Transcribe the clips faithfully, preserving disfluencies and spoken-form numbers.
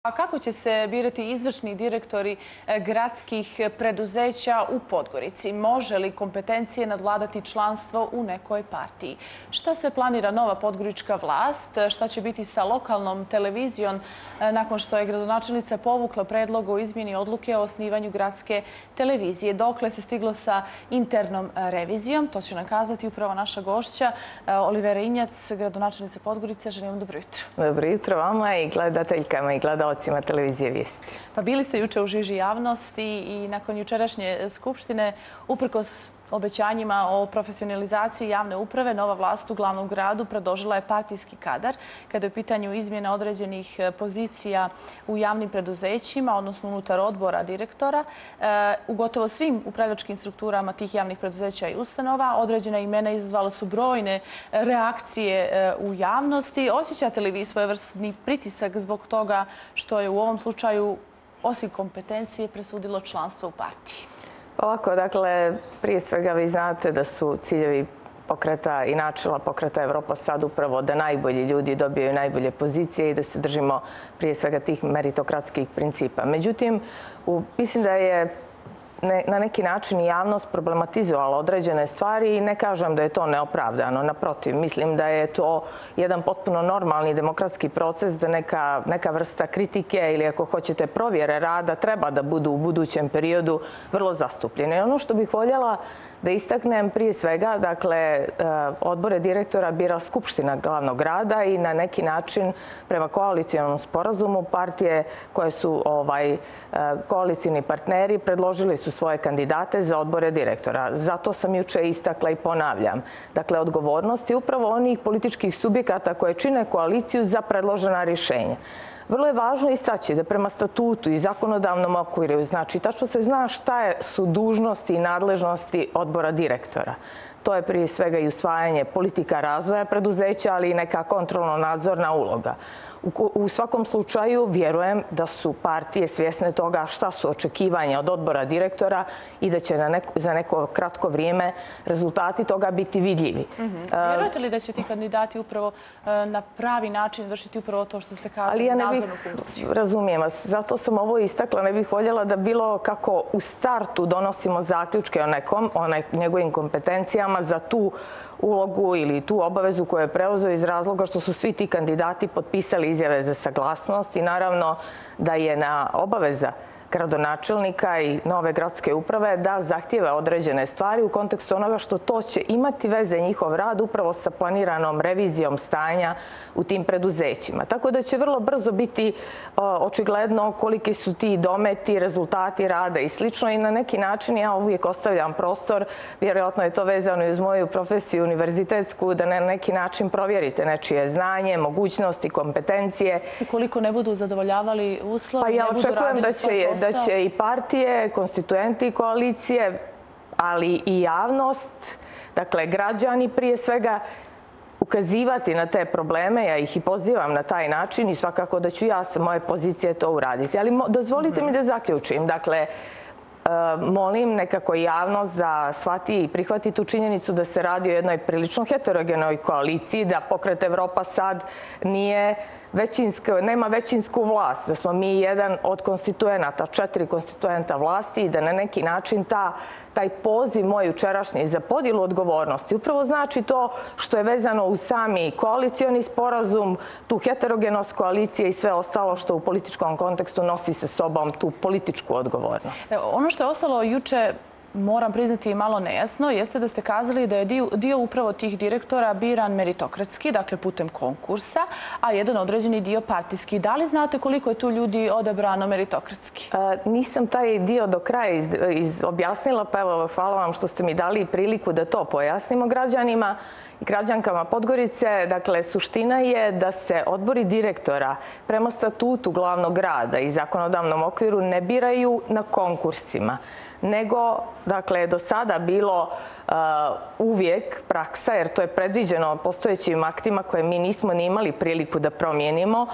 A kako će se birati izvršni direktori gradskih preduzeća u Podgorici? Može li kompetencije nadvladati članstvo u nekoj partiji? Šta sve planira nova podgorička vlast? Šta će biti sa lokalnom televizijom nakon što je gradonačelnica povukla predlog o izmjeni odluke o osnivanju gradske televizije? Dokle se stiglo sa internom revizijom? To će nam kazati upravo naša gošća Olivera Injac, gradonačelnica Podgorice. Želim vam dobro jutro. Dobro jutro vama i gledateljkama i gledalcima televizije Vijesti. Pa bili ste juče u žiži javnosti i nakon jučerašnje skupštine, uprkos obećanjima o profesionalizaciji javne uprave, nova vlast u glavnom gradu predložila je partijski kadar kada je u pitanju izmjena određenih pozicija u javnim preduzećima, odnosno unutar odbora direktora. U gotovo svim upravljačkim strukturama tih javnih preduzeća i ustanova određena imena izazvala su brojne reakcije u javnosti. Osjećate li vi svojevrsni pritisak zbog toga što je u ovom slučaju osim kompetencije presudilo članstvo u partiji? Ovako, dakle, prije svega vi znate da su ciljevi pokreta i načela pokreta Evropa sad upravo da najbolji ljudi dobijaju najbolje pozicije i da se držimo prije svega tih meritokratskih principa. Međutim, mislim da je na neki način i javnost problematizovala određene stvari i ne kažem da je to neopravdano. Naprotiv, mislim da je to jedan potpuno normalni demokratski proces, da neka, neka vrsta kritike ili ako hoćete provjere rada treba da budu u budućem periodu vrlo zastupljene. Ono što bih voljela da istaknem prije svega, dakle, odbore direktora bira Skupština glavnog grada i na neki način prema koalicijalnom sporazumu partije koje su ovaj, koalicijni partneri predložili su svoje kandidate za odbore direktora. Zato sam juče istakla i ponavljam. Dakle, odgovornost je upravo onih političkih subjekata koje čine koaliciju za predložena rješenja. Vrlo je važno istaći da prema statutu i zakonodavnom okviru, znači tačno se zna šta su dužnosti i nadležnosti odbora direktora. To je prije svega i usvajanje politika razvoja preduzeća, ali i neka kontrolno-nadzorna uloga. U svakom slučaju vjerujem da su partije svjesne toga šta su očekivanja od odbora direktora i da će na neko, za neko kratko vrijeme rezultati toga biti vidljivi. Mm-hmm. Vjerujete li da će ti kandidati upravo na pravi način vršiti upravo to što ste kazali, ja nadzornu funkciju? Razumijem vas. Zato sam ovo istakla. Ne bih voljela da bilo kako u startu donosimo zaključke o nekom, o njegovim kompetencijama za tu ulogu ili tu obavezu koju je preuzeo iz razloga što su svi ti kandidati potpisali izjave za saglasnost i naravno da je na obaveza gradonačelnika i nove gradske uprave da zahtijeva određene stvari u kontekstu onoga što to će imati veze njihov rad upravo sa planiranom revizijom stanja u tim preduzećima. Tako da će vrlo brzo biti očigledno koliki su ti dometi, rezultati rada i slično i na neki način ja uvijek ostavljam prostor, vjerojatno je to vezano i uz moju profesiju univerzitetsku, da na neki način provjerite nečije znanje, mogućnosti, kompetencije. Ukoliko ne budu zadovoljavali uslove, pa ja ne budu radili svoj posao? Da će i partije, konstituenti koalicije, ali i javnost, dakle građani prije svega, ukazivati na te probleme. Ja ih i pozivam na taj način i svakako da ću ja sa moje pozicije to uraditi. Ali dozvolite mi da zaključim. Dakle, molim nekako javnost da shvati i prihvati tu činjenicu da se radi o jednoj prilično heterogenoj koaliciji, da pokret Evropa sad nije nema većinsku vlast, da smo mi jedan od konstituenata, četiri konstituenta vlasti i da na neki način ta, taj poziv moj jučerašnji za podjelu odgovornosti upravo znači to što je vezano u sami koalicioni sporazum, tu heterogenost koalicije i sve ostalo što u političkom kontekstu nosi sa sobom tu političku odgovornost. Evo, ono što je ostalo juče, moram priznati malo nejasno, jeste da ste kazali da je dio, dio upravo tih direktora biran meritokratski, dakle putem konkursa, a jedan određeni dio partijski. Da li znate koliko je tu ljudi odabrano meritokratski? A, nisam taj dio do kraja iz, iz objasnila, pa evo hvala vam što ste mi dali priliku da to pojasnimo građanima i građankama Podgorice. Dakle, suština je da se odbori direktora prema statutu glavnog grada i zakonodavnom okviru ne biraju na konkursima, nego, dakle, do sada bilo uh, uvijek praksa, jer to je predviđeno postojećim aktima koje mi nismo ni imali priliku da promijenimo,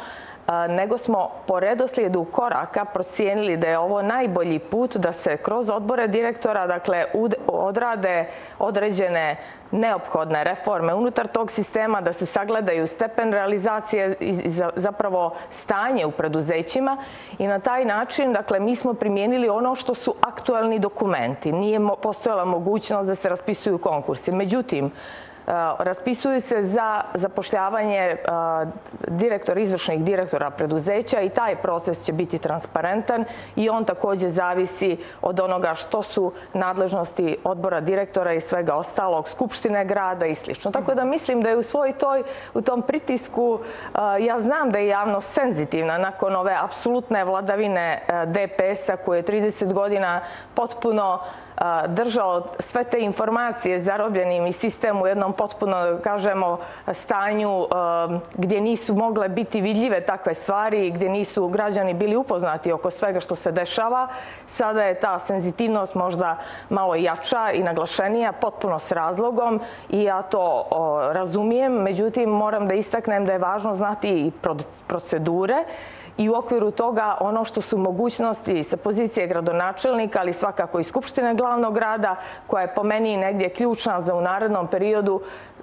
nego smo po redoslijedu koraka procijenili da je ovo najbolji put da se kroz odbore direktora, dakle, odrade određene neophodne reforme unutar tog sistema, da se sagledaju stepen realizacije i zapravo stanje u preduzećima i na taj način, dakle, mi smo primijenili ono što su aktualni dokumenti. Nije postojala mogućnost da se raspisuju konkursi. Međutim, raspisuju se za zapošljavanje direktora, izvršnih direktora preduzeća i taj proces će biti transparentan i on također zavisi od onoga što su nadležnosti odbora direktora i svega ostalog, skupštine grada i slično. Tako da mislim da je u svoj toj, u tom pritisku, ja znam da je javnost senzitivna nakon ove apsolutne vladavine D P S-a koje je trideset godina potpuno držao sve te informacije zarobljenim i sistem u jednom potpuno, kažemo, stanju gdje nisu mogle biti vidljive takve stvari, gdje nisu građani bili upoznati oko svega što se dešava. Sada je ta senzitivnost možda malo jača i naglašenija, potpuno s razlogom i ja to razumijem. Međutim, moram da istaknem da je važno znati i procedure i u okviru toga ono što su mogućnosti sa pozicije gradonačelnika, ali svakako i Skupštine glavnog grada, koja je po meni negdje ključna za u narednom periodu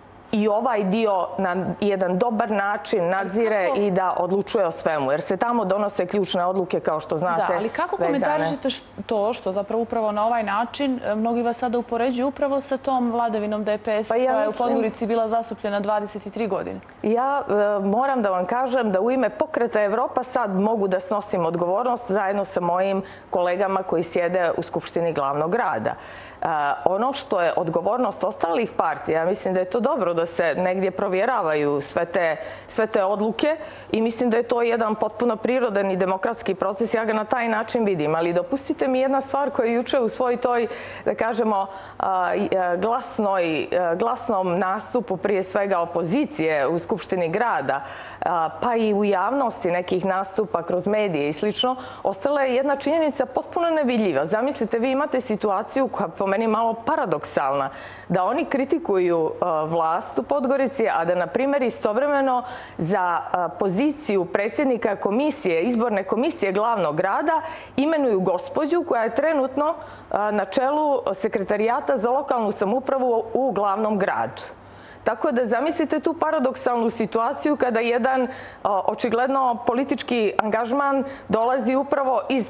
i ovaj dio na jedan dobar način nadzire i da odlučuje o svemu, jer se tamo donose ključne odluke, kao što znate. Da, ali kako komentarišete to što zapravo upravo na ovaj način mnogi vas sada upoređuju upravo sa tom vladavinom D P S-a koja je u Podgorici bila zastupljena dvadeset tri godine? Ja moram da vam kažem da u ime Pokreta Evropa sad mogu da snosim odgovornost zajedno sa mojim kolegama koji sjede u Skupštini glavnog grada. Ono što je odgovornost ostalih partija, ja mislim da je to dobro da se negdje provjeravaju sve te, sve te odluke i mislim da je to jedan potpuno prirodan i demokratski proces. Ja ga na taj način vidim, ali dopustite mi jedna stvar koja je juče u svoj toj, da kažemo, glasnoj, glasnom nastupu prije svega opozicije u Skupštini grada, pa i u javnosti nekih nastupa kroz medije i slično, ostala je jedna činjenica potpuno nevidljiva. Zamislite, vi imate situaciju koja po meni malo paradoksalna, da oni kritikuju vlast u Podgorici, a da, na primjer, istovremeno za poziciju predsjednika komisije, izborne komisije glavnog grada imenuju gospođu koja je trenutno na čelu sekretarijata za lokalnu samoupravu u glavnom gradu. Tako da zamislite tu paradoksalnu situaciju kada jedan očigledno politički angažman dolazi upravo iz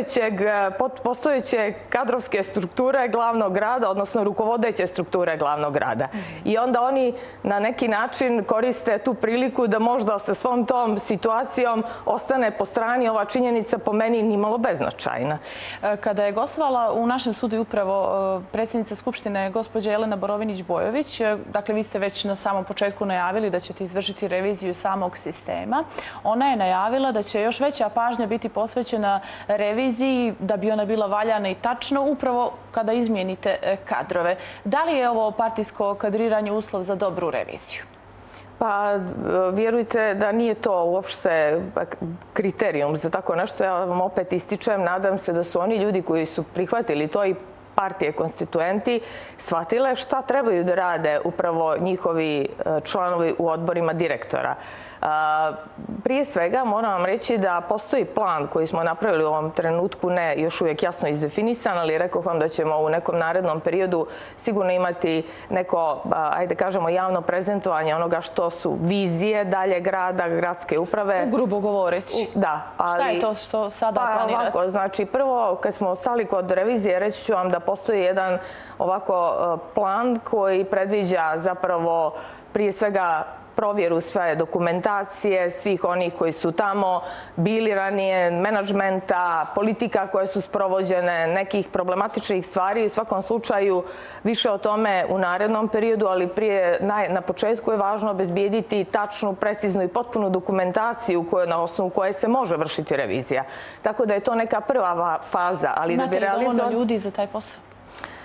postojeće kadrovske strukture glavnog grada, odnosno rukovodeće strukture glavnog grada. I onda oni na neki način koriste tu priliku da možda sa svom tom situacijom ostane po strani ova činjenica po meni nimalo beznačajna. Kada je gostovala u našem studiju upravo predsjednica Skupštine gospođa Jelena Borovinić-Bojović, dakle vi ste već na samom početku najavili da ćete izvršiti reviziju samog sistema. Ona je najavila da će još veća pažnja biti posvećena reviziji da bi ona bila valjana i tačno upravo kada izmijenite kadrove. Da li je ovo partijsko kadriranje uslov za dobru reviziju? Pa, vjerujte da nije to uopšte kriterijum za tako nešto. Ja vam opet ističem, nadam se da su oni ljudi koji su prihvatili to i partije konstituenti shvatile šta trebaju da rade upravo njihovi članovi u odborima direktora. Prije svega moram vam reći da postoji plan koji smo napravili u ovom trenutku, ne još uvijek jasno izdefinisan, ali rekao vam da ćemo u nekom narednom periodu sigurno imati neko, ajde kažemo, javno prezentovanje onoga što su vizije dalje grada, gradske uprave. Grubo govoreći. Da. Šta je to što sada planirate? Ovako, znači prvo kad smo ostali kod revizije reći ću vam da postoji jedan ovako plan koji predviđa zapravo prije svega provjeru sve dokumentacije, svih onih koji su tamo bili ranije, menadžmenta, politika koje su sprovođene, nekih problematičnih stvari. U svakom slučaju više o tome u narednom periodu, ali prije na početku je važno obezbijediti tačnu, preciznu i potpunu dokumentaciju na osnovu koje se može vršiti revizija. Tako da je to neka prva faza. Imate li dovoljno ljudi za taj posao?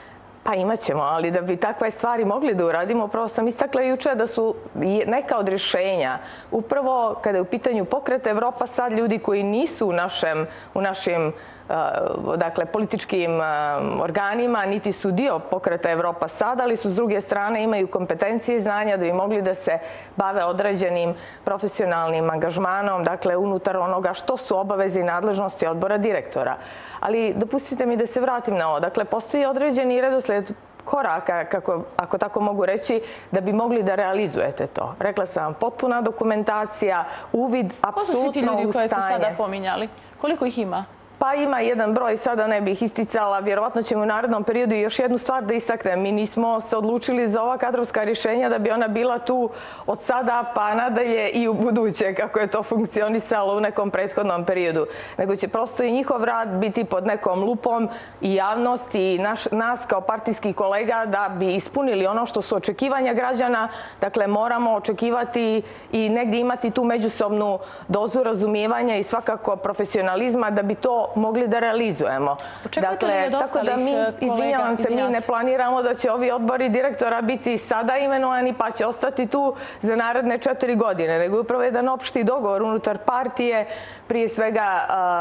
Pa imat ćemo, ali da bi takve stvari mogli da uradimo, upravo sam istakla juče da su neka od rješenja, upravo kada je u pitanju Pokret Evropa sad, ljudi koji nisu u našem, u našim dakle, političkim organima, niti su dio Pokreta Evropa sad, ali su s druge strane imaju kompetencije i znanja da bi mogli da se bave određenim profesionalnim angažmanom, dakle, unutar onoga što su obaveze i nadležnosti odbora direktora. Ali dopustite mi da se vratim na ovo. Dakle, postoji određeni redoslijed koraka, kako, ako tako mogu reći, da bi mogli da realizujete to. Rekla sam vam, potpuna dokumentacija, uvid apsolutno u stanje. Ko su svi ti ljudi koje ste sada pominjali? Koliko ih ima? Pa ima jedan broj, sada ne bih isticala, vjerovatno ćemo u narednom periodu i još jednu stvar da istaknem. Mi nismo se odlučili za ova kadrovska rješenja da bi ona bila tu od sada pa nadalje i u buduće, kako je to funkcionisalo u nekom prethodnom periodu. Nego će prosto i njihov rad biti pod nekom lupom i javnosti i naš, nas kao partijskih kolega da bi ispunili ono što su očekivanja građana. Dakle, moramo očekivati i negdje imati tu međusobnu dozu razumijevanja i svakako profesionalizma da bi to mogli da realizujemo. Dakle, tako da mi, izvinjavam se, mi ne planiramo da će ovi odbori direktora biti sada imenovani pa će ostati tu za naredne četiri godine, nego upravo jedan opšti dogovor unutar partije, prije svega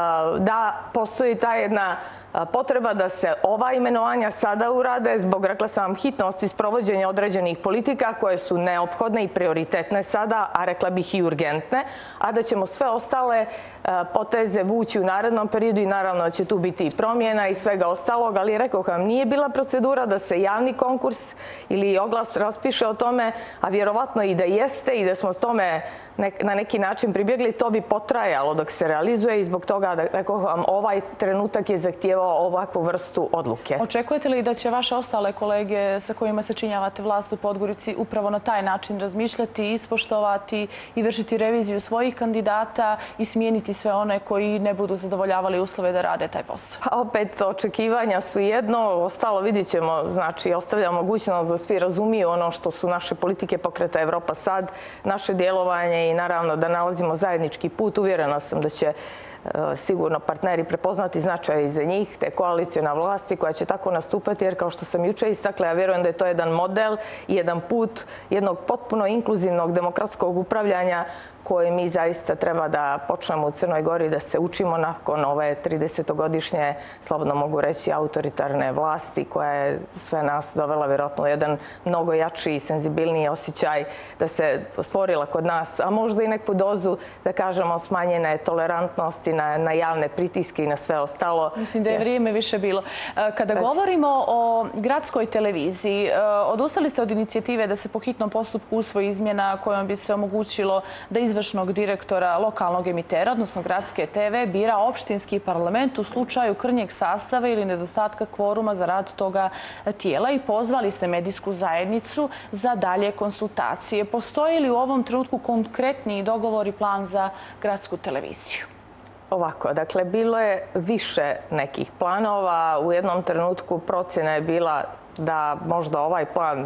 da postoji ta jedna potreba da se ova imenovanja sada urade zbog, rekla sam vam, hitnosti sprovođenja određenih politika koje su neophodne i prioritetne sada, a rekla bih i urgentne, a da ćemo sve ostale poteze vući u narednom periodu i naravno da će tu biti i promjena i svega ostalog, ali rekao vam, nije bila procedura da se javni konkurs ili oglas raspiše o tome, a vjerovatno i da jeste i da smo s tome na neki način pribjegli, to bi potrajalo dok se realizuje i zbog toga, rekao vam, ovaj trenutak je zahtijevao ovakvu vrstu odluke. Očekujete li da će vaše ostale kolege sa kojima se činjavate vlast u Podgorici upravo na taj način razmišljati, ispoštovati i vršiti reviziju svojih kandidata i smijeniti sve one koji ne budu zadovoljavali uslove da rade taj posao? Pa opet, očekivanja su jedno, ostalo vidjet ćemo, znači ostavlja mogućnost da svi razumiju ono što su naše politike Pokreta Evropa sad, naše djelovanje i naravno da nalazimo zajednički put. Uvjerena sam da će sigurno partneri prepoznati značaj za njih, te koalicijona vlasti koja će tako nastupati, jer kao što sam juče istakla, ja vjerujem da je to jedan model i jedan put jednog potpuno inkluzivnog demokratskog upravljanja koje mi zaista treba da počnemo u Crnoj Gori da se učimo nakon ove tridesetogodišnje, slobodno mogu reći, autoritarne vlasti koja je sve nas dovela vjerojatno u jedan mnogo jači i senzibilniji osjećaj da se stvorila kod nas, a možda i neku dozu, da kažemo, smanjene tolerantnosti na, na javne pritiske i na sve ostalo. Mislim da je vrijeme više bilo. Kada govorimo o gradskoj televiziji, odustali ste od inicijative da se po hitnom postupku usvoji izmjena kojom bi se omogućilo da izvršnog direktora lokalnog emitera, odnosno gradske te ve, bira opštinski parlament u slučaju krnjeg sastava ili nedostatka kvoruma za rad toga tijela i pozvali ste medijsku zajednicu za dalje konsultacije. Postoji li u ovom trenutku konkretni dogovor i plan za gradsku televiziju? Ovako, dakle, bilo je više nekih planova. U jednom trenutku procjena je bila da možda ovaj plan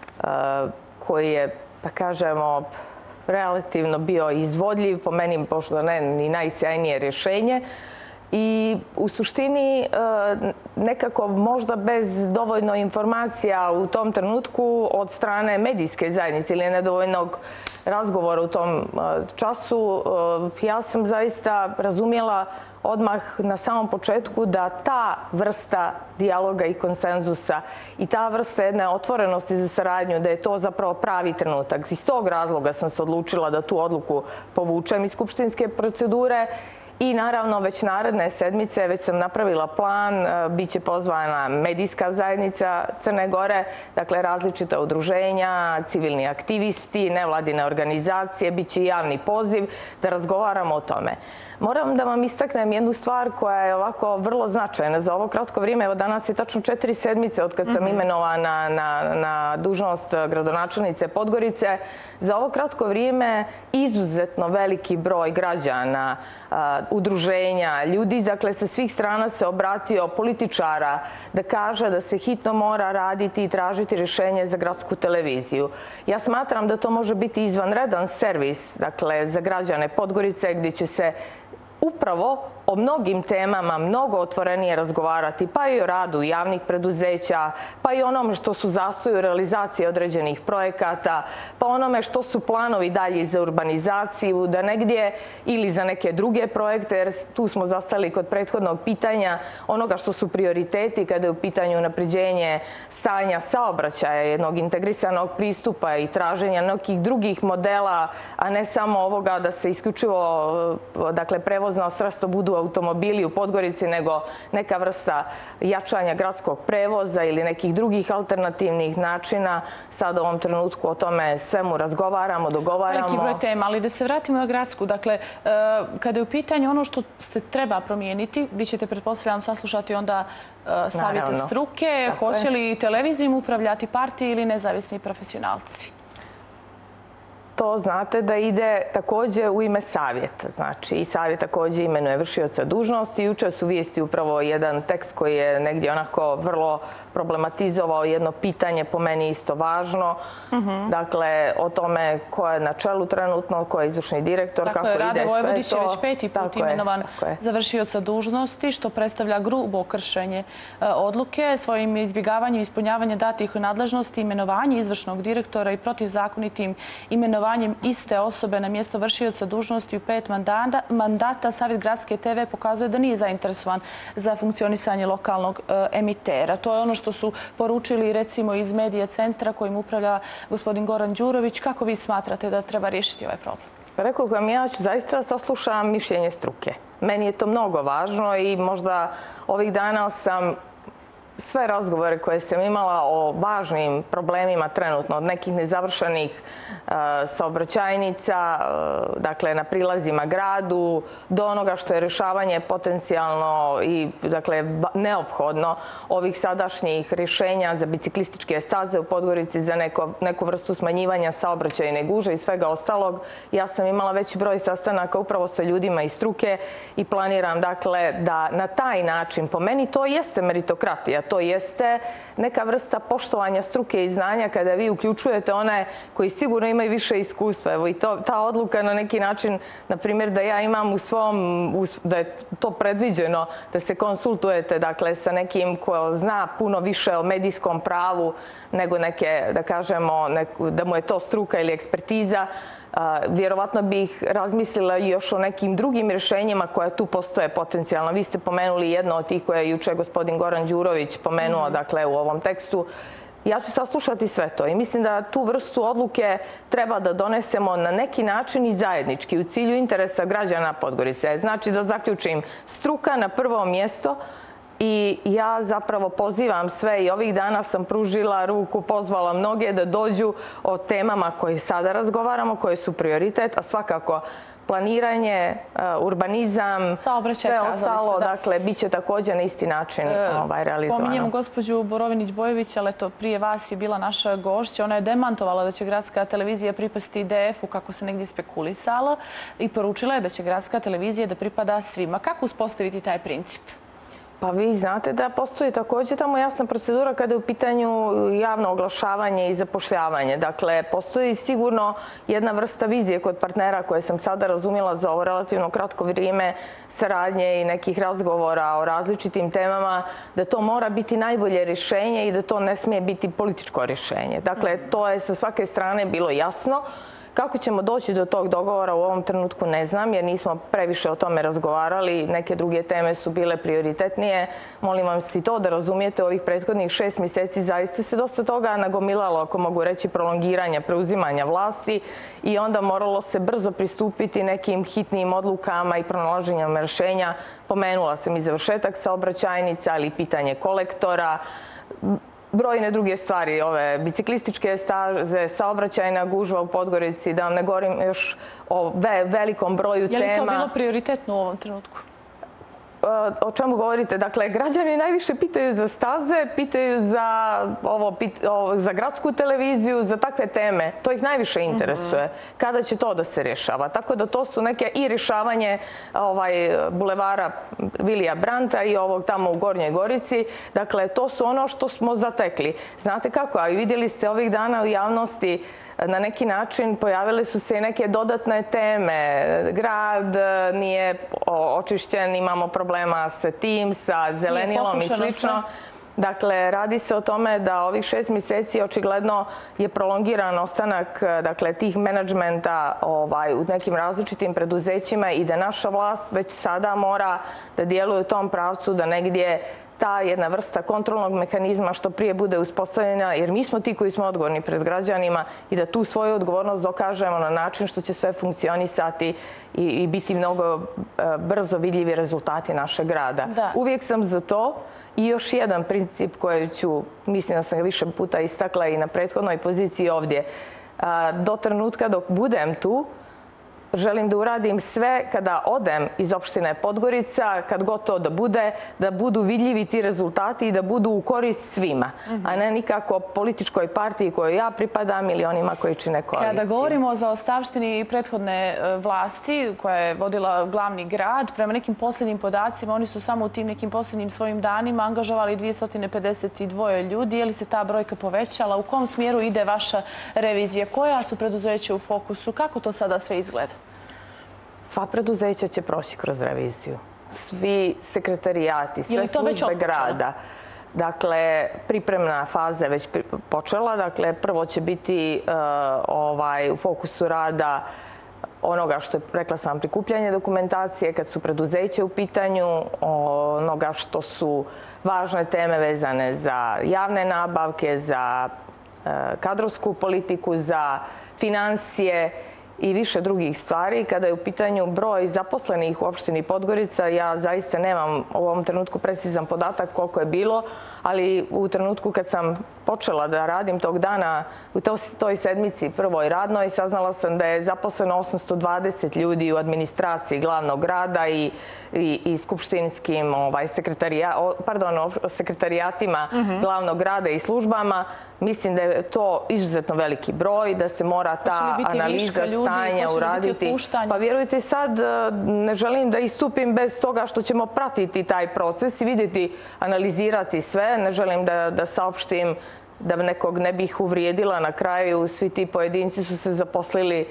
koji je, da kažemo, relativno bio izvodljiv, po meni možda ne ni najsjajnije rješenje. I u suštini nekako možda bez dovoljno informacija u tom trenutku od strane medijske zajednice ili nedovoljnog razgovora u tom času, ja sam zaista razumjela odmah na samom početku da ta vrsta dijaloga i konsenzusa i ta vrsta jedne otvorenosti za saradnju, da je to zapravo pravi trenutak. Iz tog razloga sam se odlučila da tu odluku povučem iz skupštinske procedure. I naravno već naredne sedmice, već sam napravila plan, bit će pozvana medijska zajednica Crne Gore, dakle različita udruženja, civilni aktivisti, nevladine organizacije, bit će i javni poziv da razgovaramo o tome. Moram da vam istaknem jednu stvar koja je ovako vrlo značajna za ovo kratko vrijeme. Evo danas je tačno četiri sedmice od kad sam imenovana na, na dužnost gradonačelnice Podgorice. Za ovo kratko vrijeme izuzetno veliki broj građana, udruženja, ljudi, dakle, sa svih strana se obratio političara da kaže da se hitno mora raditi i tražiti rješenje za gradsku televiziju. Ja smatram da to može biti izvanredan servis, dakle, za građane Podgorice gdje će se upravo o mnogim temama mnogo otvorenije razgovarati, pa i o radu javnih preduzeća, pa i onome što su zastoji u realizaciji određenih projekata, pa onome što su planovi dalje za urbanizaciju, da negdje ili za neke druge projekte, jer tu smo zastali kod prethodnog pitanja onoga što su prioriteti kada je u pitanju unapređenje stanja saobraćaja, jednog integrisanog pristupa i traženja nekih drugih modela, a ne samo ovoga da se isključivo, dakle, prevozna sredstva budu automobili u Podgorici, nego neka vrsta jačanja gradskog prevoza ili nekih drugih alternativnih načina. Sad u ovom trenutku o tome svemu razgovaramo, dogovaramo. Veliki broj tema, ali da se vratimo na gradsku. Dakle, kada je u pitanju ono što se treba promijeniti, vi ćete, pretpostavljam, saslušati onda savjete struke. Hoće li televizijom upravljati partije ili nezavisni profesionalci? To znate da ide također u ime savjeta. Znači, i savjet također imenuje vršioca dužnosti. Jučer su vijesti upravo jedan tekst koji je negdje onako vrlo problematizovao jedno pitanje, po meni isto važno. Dakle, o tome ko je na čelu trenutno, ko je izvršni direktor, kako ide sve to. Rade Vojvodić je već peti put imenovan za vršioca dužnosti, što predstavlja grubo kršenje odluke. Svojim izbjegavanjem ispunjavanja datih nadležnosti, imenovanje izvršnog direktora i protivzakonitim imenovanjem iste osobe na mjesto vršioca dužnosti u pet mandata, Savjet Gradske te ve pokazuje da nije zainteresovan za funkcionisanje lokalnog emitera. To je ono što su poručili recimo iz Medija centra kojim upravlja gospodin Goran Đurović. Kako vi smatrate da treba riješiti ovaj problem? Rekao vam, ja ću zaista saslušam mišljenje struke. Meni je to mnogo važno i možda ovih dana sam sve razgovore koje sam imala o važnim problemima trenutno, od nekih nezavršenih saobraćajnica, dakle na prilazima gradu, do onoga što je rješavanje potencijalno i dakle neophodno ovih sadašnjih rješenja za biciklističke staze u Podgorici, za neku vrstu smanjivanja saobraćajne gužve i svega ostalog. Ja sam imala veći broj sastanaka upravo sa ljudima iz struke i planiram dakle da na taj način, po meni to jeste meritokratija, to jeste neka vrsta poštovanja struke i znanja kada vi uključujete one koji sigurno imaju više iskustva. Evo i ta odluka na neki način, na primjer, da ja imam u svom, da je to predviđeno, da se konsultujete dakle sa nekim ko zna puno više o medijskom pravu nego neke, da kažemo, da mu je to struka ili ekspertiza. Vjerovatno bih razmislila još o nekim drugim rješenjima koja tu postoje potencijalno. Vi ste pomenuli jedno od tih koje je juče gospodin Goran Đurović pomenuo dakle u ovom tekstu. Ja ću saslušati sve to i mislim da tu vrstu odluke treba da donesemo na neki način i zajednički u cilju interesa građana Podgorice. Znači, da zaključim, struka na prvo mjesto. I ja zapravo pozivam sve i ovih dana sam pružila ruku, pozvala mnoge da dođu o temama koje sada razgovaramo, koje su prioritet, a svakako planiranje, urbanizam, sve ostalo, dakle, bit će također na isti način realizovano. Pominjemo gospođu Borović-Bojović, ali to prije vas je bila naša gošća. Ona je demantovala da će Gradska televizija pripasti de efu, kako se negdje spekulisalo, i poručila je da će Gradska televizija da pripada svima. Kako uspostaviti taj princip? Pa vi znate da postoji također tamo jasna procedura kada je u pitanju javno oglašavanje i zapošljavanje. Dakle, postoji sigurno jedna vrsta vizije kod partnera koje sam sada razumjela za ovo relativno kratko vrijeme saradnje i nekih razgovora o različitim temama, da to mora biti najbolje rješenje i da to ne smije biti političko rješenje. Dakle, to je sa svake strane bilo jasno. Kako ćemo doći do tog dogovora u ovom trenutku ne znam, jer nismo previše o tome razgovarali. Neke druge teme su bile prioritetnije. Molim vas i to da razumijete, ovih prethodnih šest mjeseci zaista se dosta toga nagomilalo, ako mogu reći, prolongiranja, preuzimanja vlasti i onda moralo se brzo pristupiti nekim hitnim odlukama i pronalaženjem rješenja. Pomenula sam i završetak saobraćajnica, ali i pitanje kolektora, brojne druge stvari, ove biciklističke staze, saobraćajna gužva u Podgorici, da vam ne govorim još o velikom broju tema. Je li to bilo prioritetno u ovom trenutku? O čemu govorite? Dakle, građani najviše pitaju za staze, pitaju za, ovo, za gradsku televiziju, za takve teme. To ih najviše interesuje. Kada će to da se rješava? Tako da to su neke i rješavanje ovaj, bulevara Vilija Branta i ovog tamo u Gornjoj Gorici. Dakle, to su ono što smo zatekli. Znate kako? A vidjeli ste ovih dana u javnosti na neki način pojavile su se i neke dodatne teme. Grad nije očišćen, imamo problema sa tim, sa zelenilom i slično. Dakle, radi se o tome da ovih šest mjeseci očigledno je prolongiran ostanak dakle, tih menadžmenta ovaj, u nekim različitim preduzećima i da naša vlast već sada mora da djeluje u tom pravcu da negdje ta jedna vrsta kontrolnog mehanizma što prije bude uspostavljena, jer mi smo ti koji smo odgovorni pred građanima i da tu svoju odgovornost dokažemo na način što će sve funkcionisati i, i biti mnogo brzo vidljivi rezultati našeg rada. Da. Uvijek sam za to. I još jedan princip koji ću, mislim da sam ga više puta istakla i na prethodnoj poziciji ovdje. Do trenutka dok budem tu, želim da uradim sve kada odem iz opštine Podgorica, kad god to da bude, da budu vidljivi ti rezultati i da budu u korist svima, a ne nikako političkoj partiji kojoj ja pripadam ili onima koji čine koaliciju. Kada govorimo o zaostavštini prethodne vlasti koja je vodila glavni grad, prema nekim posljednjim podacima, oni su samo u tim nekim posljednjim svojim danima angažovali dvjesto pedeset dva ljudi. Je li se ta brojka povećala? U kom smjeru ide vaša revizija? Koja su preduzeća u fokusu? Kako to sada sve izgleda? Sva preduzeća će proći kroz reviziju. Svi sekretarijati, sve službe grada. Dakle, pripremna faza je već počela. Dakle, prvo će biti ovaj, u fokusu rada onoga što je, rekla sam, prikupljanje dokumentacije, kad su preduzeće u pitanju, onoga što su važne teme vezane za javne nabavke, za kadrovsku politiku, za financije i više drugih stvari. Kada je u pitanju broj zaposlenih u opštini Podgorica, ja zaista nemam u ovom trenutku precizan podatak koliko je bilo, ali u trenutku kad sam počela da radim tog dana u toj sedmici prvoj radnoj, saznala sam da je zaposleno osamsto dvadeset ljudi u administraciji glavnog grada i, i, i skupštinskim ovaj, sekretarija, pardon, sekretarijatima glavnog grada i službama. Mislim da je to izuzetno veliki broj, da se mora ta analiza stanja uraditi. Pa vjerujte, sad ne želim da istupim bez toga što ćemo pratiti taj proces i vidjeti, analizirati sve. Ne želim da, da saopštim da nekog ne bih uvrijedila. Na kraju svi ti pojedinci su se zaposlili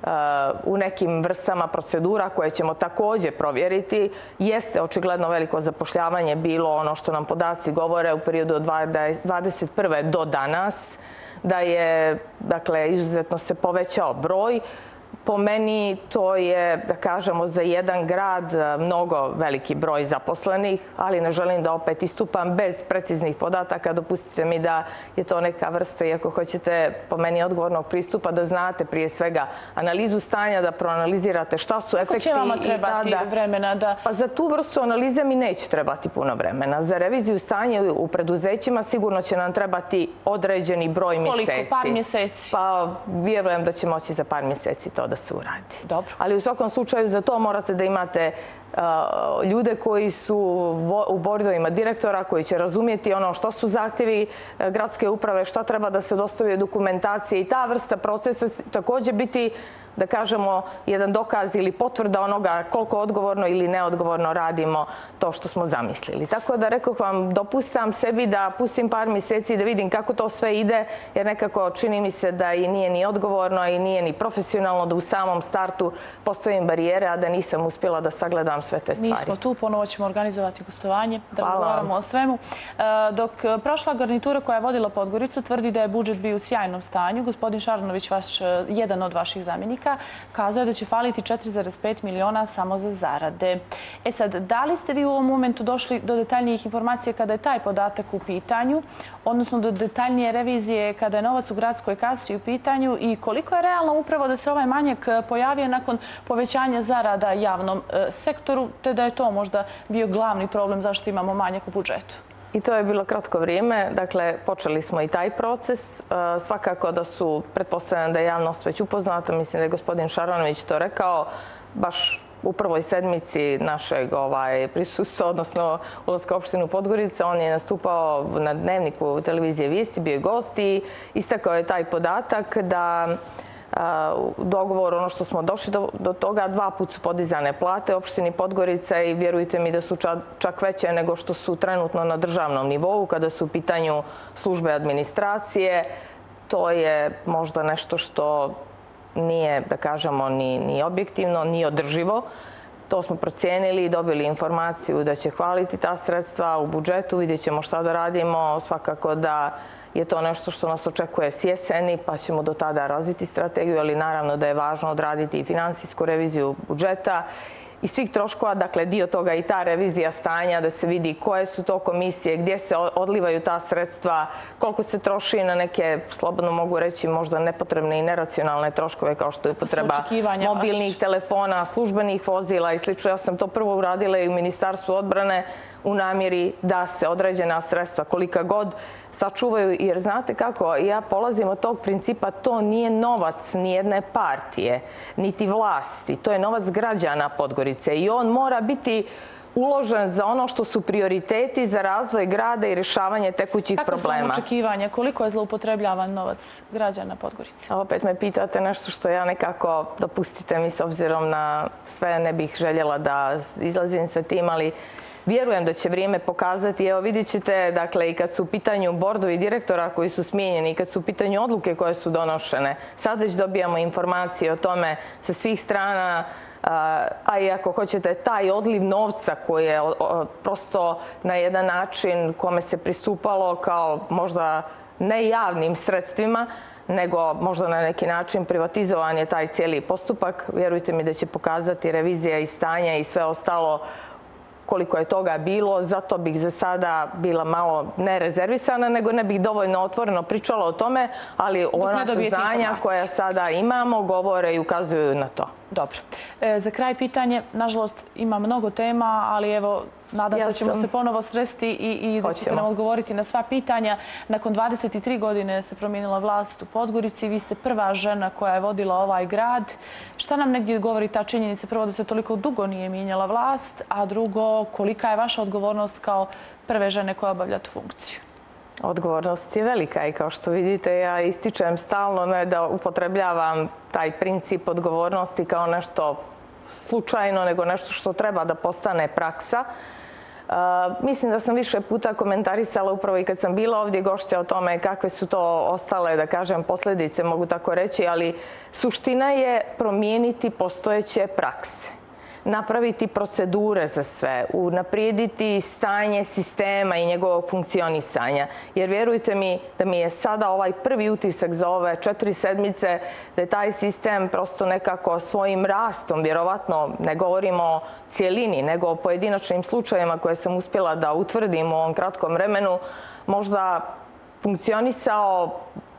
u nekim vrstama procedura koje ćemo također provjeriti. Jeste očigledno veliko zapošljavanje bilo, ono što nam podaci govore, u periodu od dvadeset prve do danas, da je, dakle, izuzetno se povećao broj. Po meni to je, da kažemo, za jedan grad mnogo veliki broj zaposlenih, ali ne želim da opet istupam bez preciznih podataka. Dopustite mi da je to neka vrsta, i ako hoćete, po meni odgovornog pristupa, da znate prije svega analizu stanja, da proanalizirate šta su efekti. Kako će vama trebati vremena da... Pa za tu vrstu analize mi neće trebati puno vremena. Za reviziju stanja u preduzećima sigurno će nam trebati određeni broj mjeseci. Koliko? Par mjeseci? Pa vjerujem da će moći za par mjeseci to da se uradi. Dobro. Ali u svakom slučaju za to morate da imate ljude koji su u bordovima direktora, koji će razumjeti ono što su zahtjevi gradske uprave, šta treba da se dostavi dokumentacije, i ta vrsta procesa također biti, da kažemo, jedan dokaz ili potvrda onoga koliko odgovorno ili neodgovorno radimo to što smo zamislili. Tako da, rekoh vam, dopustam sebi da pustim par mjeseci da vidim kako to sve ide, jer nekako čini mi se da i nije ni odgovorno i nije ni profesionalno da u samom startu postavim barijere, a da nisam uspjela da sagledam sve te stvari. Mi smo tu, ponovo ćemo organizovati gostovanje, da razgovaramo o svemu. Dok prošla garnitura koja je vodila Podgoricu tvrdi da je budžet bio u sjajnom stanju, gospodin Šaranović, vaš, jedan od vaših zamjenika, kazao je da će faliti četiri zarez pet miliona samo za zarade. E sad, da li ste vi u ovom momentu došli do detaljnijih informacija kada je taj podatak u pitanju, odnosno do detaljnije revizije kada je novac u gradskoj kasi u pitanju, i koliko je realno upravo da se ovaj manjak pojavio nakon povećanja zarada javnom sektoru, te da je to možda bio glavni problem zašto imamo manjak u budžetu? I to je bilo kratko vrijeme. Dakle, počeli smo i taj proces. Svakako da su, pretpostavljam da je javnost već upoznata, mislim da je gospodin Šaranović to rekao, baš u prvoj sedmici našeg ovaj, prisustva, odnosno ulaska u opštinu Podgorica. On je nastupao na Dnevniku televizije Vijesti, bio je gost i istakao je taj podatak da u dogovoru, ono što smo došli do, do toga, dva put su podizane plate u opštini Podgorica i vjerujte mi da su čak, čak veće nego što su trenutno na državnom nivou kada su u pitanju službe administracije. to je možda nešto što nije, da kažemo, ni, ni objektivno, ni održivo. To smo procijenili i dobili informaciju da će hvaliti ta sredstva u budžetu. Vidjet ćemo šta da radimo. Svakako da je to nešto što nas očekuje s jeseni, pa ćemo do tada razviti strategiju, ali naravno da je važno odraditi i finansijsku reviziju budžeta i svih troškova, dakle dio toga i ta revizija stanja, da se vidi koje su to komisije, gdje se odlivaju ta sredstva, koliko se troši na neke, slobodno mogu reći, možda nepotrebne i neracionalne troškove kao što je potreba mobilnih telefona, službenih vozila i slično. Ja sam to prvo uradila i u Ministarstvu odbrane u namjeri da se određena sredstva kolika god sačuvaju, jer znate kako, ja polazim od tog principa, to nije novac nijedne partije, niti vlasti, to je novac građana Podgorice i on mora biti uložen za ono što su prioriteti za razvoj grada i rješavanje tekućih problema. Kako su očekivanja? Koliko je zloupotrebljavan novac građana Podgorice? Opet me pitate nešto što ja nekako, dopustite mi s obzirom na sve, ne bih željela da izlazim sa tim, ali vjerujem da će vrijeme pokazati. Evo vidjet ćete, dakle, i kad su u pitanju bordovi direktora koji su smijenjeni, i kad su u pitanju odluke koje su donošene, sad već dobijamo informacije o tome sa svih strana, a i ako hoćete taj odliv novca koji je prosto na jedan način kome se pristupalo kao možda ne javnim sredstvima, nego možda na neki način privatizovan je taj cijeli postupak. Vjerujte mi da će pokazati revizija i stanja i sve ostalo koliko je toga bilo, zato bih za sada bila malo ne rezervisana, nego ne bih dovoljno otvoreno pričala o tome, ali ona saznanja koja sada imamo govore i ukazuju na to. Dobro. Za kraj pitanje, nažalost ima mnogo tema, ali evo, nadam se da ćemo se ponovo sresti i da ćete nam odgovoriti na sva pitanja. Nakon dvadeset tri godine se promijenila vlast u Podgorici. Vi ste prva žena koja je vodila ovaj grad. Šta nam negdje govori ta činjenica? Prvo, da se toliko dugo nije mijenjala vlast, a drugo, kolika je vaša odgovornost kao prve žene koja obavlja tu funkciju? Odgovornost je velika i kao što vidite ja ističem stalno ne da upotrebljavam taj princip odgovornosti kao nešto slučajno, nego nešto što treba da postane praksa. Mislim da sam više puta komentarisala upravo i kad sam bila ovdje gošća o tome kakve su to ostale, da kažem, posljedice, mogu tako reći, ali suština je promijeniti postojeće prakse, napraviti procedure za sve, unaprijediti stanje sistema i njegovog funkcionisanja. Jer vjerujte mi da mi je sada ovaj prvi utisak za ove četiri sedmice da je taj sistem prosto nekako svojim rastom, vjerovatno ne govorimo o cijelini, nego o pojedinačnim slučajevima koje sam uspjela da utvrdim u ovom kratkom vremenu, možda funkcionisao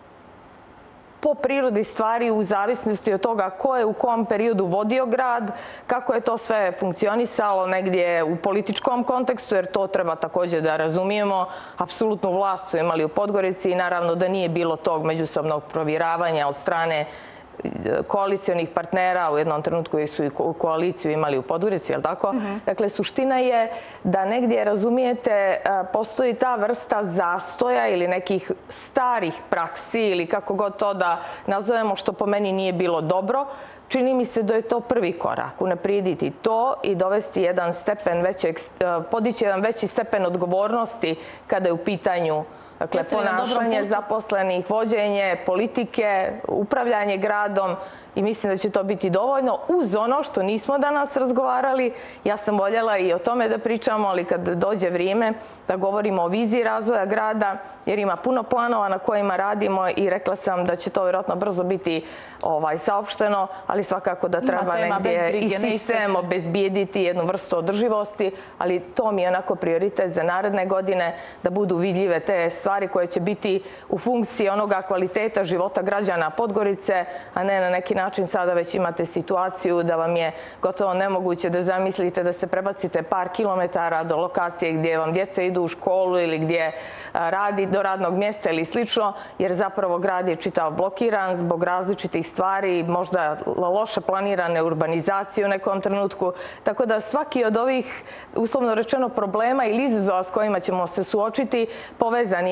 po prirodi stvari u zavisnosti od toga ko je u kom periodu vodio grad, kako je to sve funkcionisalo negdje u političkom kontekstu, jer to treba također da razumijemo. Apsolutnu vlast su imali u Podgorici i naravno da nije bilo tog međusobnog provjeravanja od strane koalicionih partnera, u jednom trenutku su i koaliciju imali u Podgorici, jel' tako? Dakle, suština je da negdje, razumijete, postoji ta vrsta zastoja ili nekih starih praksi ili kako god to da nazovemo, što po meni nije bilo dobro. Čini mi se da je to prvi korak, unaprijediti to i dovesti jedan stepen većeg, podići jedan veći stepen odgovornosti kada je u pitanju dakle, ponašanje zaposlenih, vođenje politike, upravljanje gradom i mislim da će to biti dovoljno uz ono što nismo danas razgovarali. Ja sam voljela i o tome da pričamo, ali kad dođe vrijeme da govorimo o viziji razvoja grada, jer ima puno planova na kojima radimo i rekla sam da će to vjerojatno brzo biti saopšteno, ali svakako da treba negdje i sistem obezbijediti jednu vrstu održivosti, ali to mi je onako prioritet za naredne godine, da budu vidljive te stvari koje će biti u funkciji onoga kvaliteta života građana Podgorice, a ne na neki način sada već imate situaciju da vam je gotovo nemoguće da zamislite da se prebacite par kilometara do lokacije gdje vam djeca idu u školu ili gdje radi do radnog mjesta ili slično, jer zapravo grad je čitav blokiran zbog različitih stvari, možda loše planirane urbanizacije u nekom trenutku. Tako da svaki od ovih, uslovno rečeno, problema ili izazova s kojima ćemo se suočiti povezani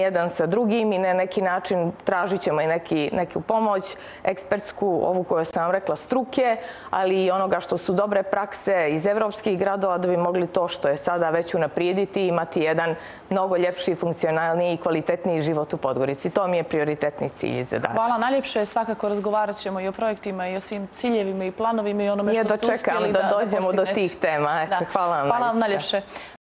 jedan sa drugim i na neki način tražit ćemo i neki, neku pomoć, ekspertsku, ovu koju sam vam rekla, struke, ali i onoga što su dobre prakse iz evropskih gradova da bi mogli to što je sada već unaprijediti i imati jedan mnogo ljepši, funkcionalniji i kvalitetniji život u Podgorici. To mi je prioritetni cilj i zadatak. Hvala najljepše. Svakako razgovarat ćemo i o projektima i o svim ciljevima i planovima i onome što ste uspjeli da dočekam da dođemo do tih tema. Hvala vam najljepše.